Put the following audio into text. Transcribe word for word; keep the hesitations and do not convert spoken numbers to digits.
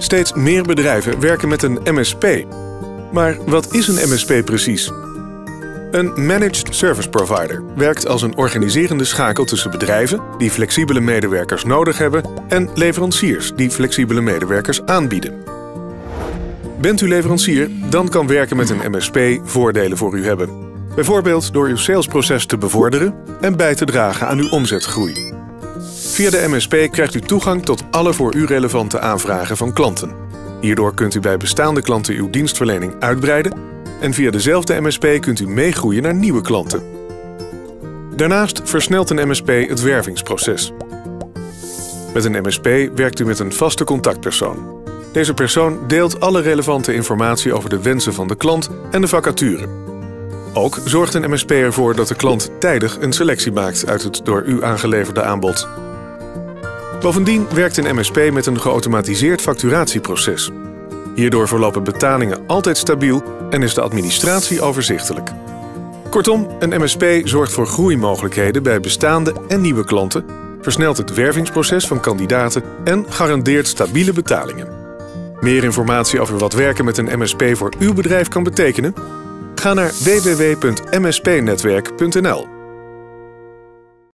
Steeds meer bedrijven werken met een M S P. Maar wat is een M S P precies? Een Managed Service Provider werkt als een organiserende schakel tussen bedrijven die flexibele medewerkers nodig hebben en leveranciers die flexibele medewerkers aanbieden. Bent u leverancier, dan kan werken met een M S P voordelen voor u hebben. Bijvoorbeeld door uw salesproces te bevorderen en bij te dragen aan uw omzetgroei. Via de M S P krijgt u toegang tot alle voor u relevante aanvragen van klanten. Hierdoor kunt u bij bestaande klanten uw dienstverlening uitbreiden en via dezelfde M S P kunt u meegroeien naar nieuwe klanten. Daarnaast versnelt een M S P het wervingsproces. Met een M S P werkt u met een vaste contactpersoon. Deze persoon deelt alle relevante informatie over de wensen van de klant en de vacature. Ook zorgt een M S P ervoor dat de klant tijdig een selectie maakt uit het door u aangeleverde aanbod. Bovendien werkt een M S P met een geautomatiseerd facturatieproces. Hierdoor verlopen betalingen altijd stabiel en is de administratie overzichtelijk. Kortom, een M S P zorgt voor groeimogelijkheden bij bestaande en nieuwe klanten, versnelt het wervingsproces van kandidaten en garandeert stabiele betalingen. Meer informatie over wat werken met een M S P voor uw bedrijf kan betekenen? Ga naar w w w punt m s p netwerk punt n l.